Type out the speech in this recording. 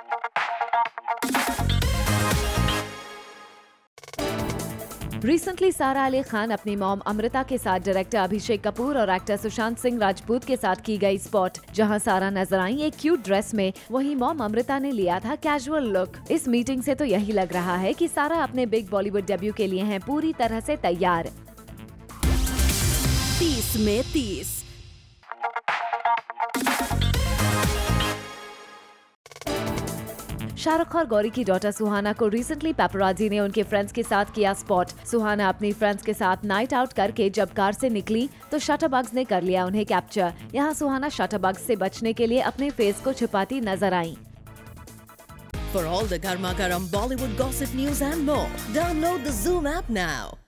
Recently सारा अली खान अपनी mom Amrita के साथ डायरेक्टर अभिषेक कपूर और एक्टर सुशांत सिंह राजपूत के साथ की गई स्पॉट, जहां सारा नजर आई एक क्यूट ड्रेस में, वहीं मॉम अमृता ने लिया था कैजुअल लुक। इस मीटिंग से तो यही लग रहा है कि सारा अपने बिग बॉलीवुड डेब्यू के लिए हैं पूरी तरह से तैयार। 30 में 30। शाहरुख और गौरी की डॉटर सुहाना को रिसेंटली पेपराजी ने उनके फ्रेंड्स के साथ किया स्पॉट। सुहाना अपनी फ्रेंड्स के साथ नाइट आउट करके जब कार से निकली तो शटरबग्स ने कर लिया उन्हें कैप्चर। यहाँ सुहाना शटरबग्स से बचने के लिए अपने फेस को छुपाती नजर आई। For all the Garma Garam Bollywood gossip news and more, download the Zoom app now.